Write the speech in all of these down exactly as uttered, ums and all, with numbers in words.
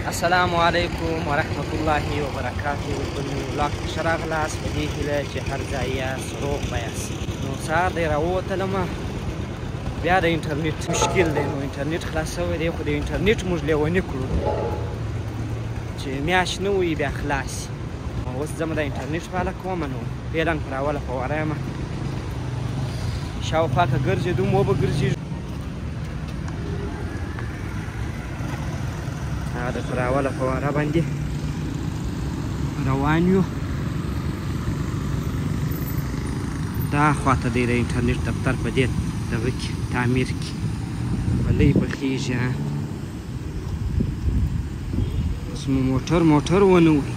السلام علیکم ورحمت الله وبرکاته. بل ولاګ ته ښه راغلاست. په دې هیله چې هر ځای یاست روغ به یاست. نو سهار دی راووتلمه، بیا د انټرنیټ مشکل دی. نو انټرنیټ خلاص شوی دی، خو د انټرنیټ موږ لیوني کړو چې میاشت نه وي بیا خلاص. اوس ځمه د انټرنیټ په اړه کومه، نو فعلا پر اوله فواره یم، شاوخوا که ګرځېدم وبه ګرځېږو. د پر اوله فواره باندې روان یو. دا خواته دی د انټرنیټ دفتر په دې دغه کې تعمیر کې پلۍ پخېږي. اوس مو موټر موټر ونه وهي.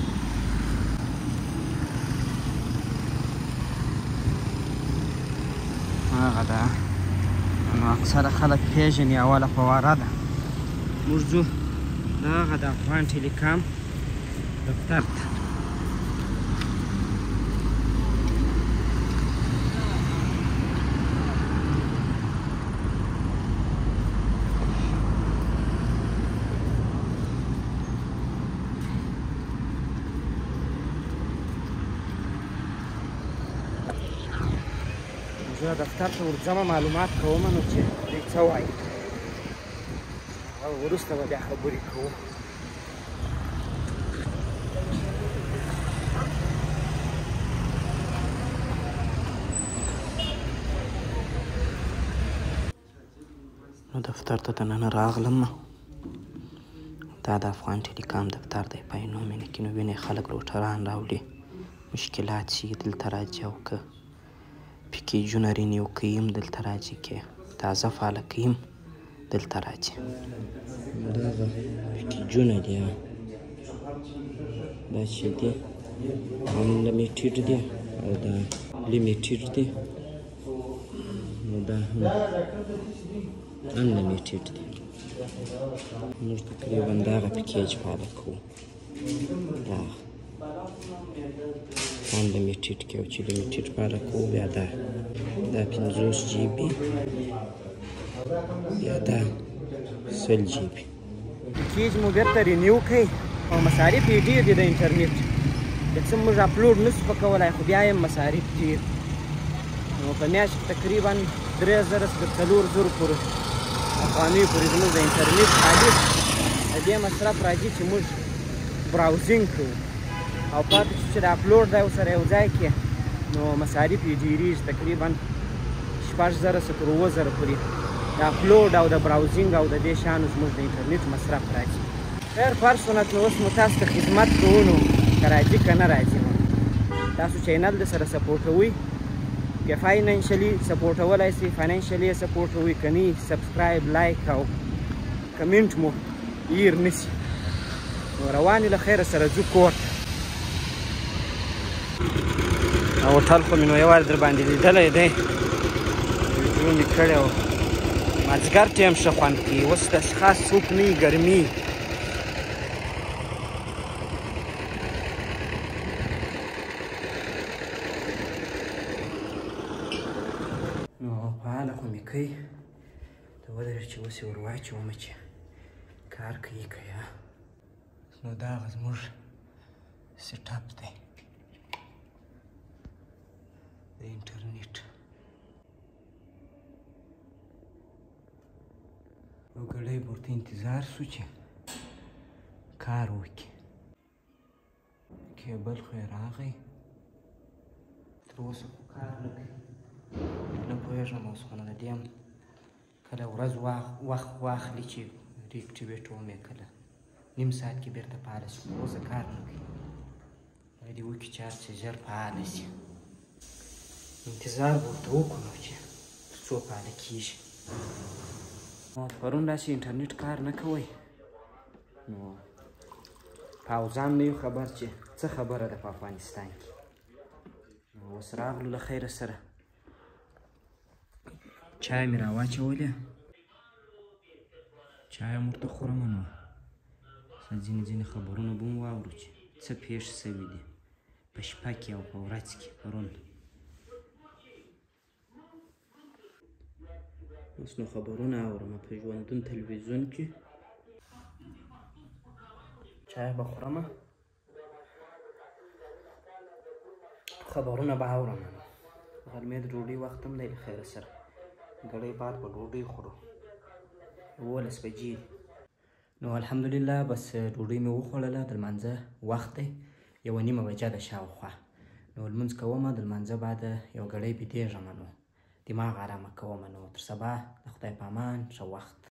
هغه ده، نو اکثره خلک پېژني اوله فواره ده. موږ ځو دغه د افغان ټیلیکام دفتر ته. زه دفتر ته ورځمه، معلومات کومه، نو چې دوی څه وایي او وروسته به بیا خبرې کوو. نو دفتر ته دننه راغلم. دا د افغان ټیلیکام دفتر دی. په عینو مینه کې نو وینئ خلک روټران راوړي، مشکلات شي دلته راځي، او که پیکیجونه رینیو کوي هم دلته راځي، که تازه فعاله کوي هم دلته راځي. دغه پیکیجونه دي، دا چې دي انلیمیټډ دي او دا لیمیټډ دي، نو دا هم انلیمیټډ دي. موږ تقریبا دغه پیکیج فعاله کوو، دغه انلیمیټډ کې، او چې لیمیټډ فعاله کوو بیا دا دا پنځوس جی بي یا دا سل جی بي. پیکیج مو بېرته رینیو کوي او مصارف یې ډېر دي د انټرنیټ. که څه موږ اپلوډ نسو په کولی، خو بیا یې مصارف ډېر. نو په میاشت تقریبا درې زره تر څلور زرو پورې افغانیو پورې زموږ د انټرنیټ خالص د دې مصرف راځي چې موږ براوزینګ کوو، او پاتې چې د اپلوډ دی ورسره یو ځای کې، نو مصارف یې ډېرېږي. تقریبا شپږ زره څخه تر اووه زره پورې د اپلوډ او د براوزینګ او د دې شیانو زموږ د انټرنیټ مصرف راځي. خیر فرض سنت، نو اوس مو تاسو ته خدمت کوو، نو که راځي که نه راځي. نو تاسو چینل د سره سپورټوئ، که فاینانشلي سپورټولی سئ فاینانشلي یې سپورټوئ، که نه سبسکرایب، لایک او کمنټ مو هیر نه سي. نو روان یو، له خیره سره ځو کور ته. هوټل خو مې نو یو وار در باندې لیدلی دی، ویډیو مې کړی و. مازدیګر ټایم ښه خوند کوي، اوس داسې خاص څوک نه وي، ګرمي. نو فعاله خو مې کوي، ته ودرېږه چې اوس یې ور واچومه چې کار کوي که یا. نو دغه زموږ سیټ اپ دی د انټرنیټ. یو ګړی به ورته انتظار سو چې کار وکړي. کیبل خو یې راغی، تر اوسه خو کار نه کوي. نه پوهېږم اوس خو نو د دې هم کله ورځ وخت واخلي چې ریاکټیویټ وم یې، کله نیم ساعت کې بېرته فعاله شي، خو اوسه کار نه کوي. باید یې وکړي چې هر څه ژر فعاله شي. انتظار به ورته وکړو نو چې تر څو فعاله کېږي. پرون داسې انټرنیټ کار نه کوی، نو پاوزان نه یو خبر چې څه خبره ده په افغانستان کې. نو اوس راغلو له خیره سره، چای مې راواچولې، چای هم ورته خورم. نو ځینې ځینې خبرونه به هم واورو چې څه پېښ شوي دي په شپه کې او په ورځ کې پرون. اوس نو خبرونه اورم په ژوندون تلویزیون کې. چای به خورمه، خبرونه به اورم. غرمې د ډوډۍ وخت هم دی له خیره سره، ګړی بعد به ډوډۍ خورو، یولس بجې دي. نو الحمدلله بس ډوډۍ مې وخوړله، د لمانځه وخت دی، یوه نیمه بجه ده شاوخوا. نو لمونځ کومه، د لمانځه بعد یو ګړی بیدېږم، نو دماغ ارامه کومه. نو تر سبا د خدای په امان، ښه وخت.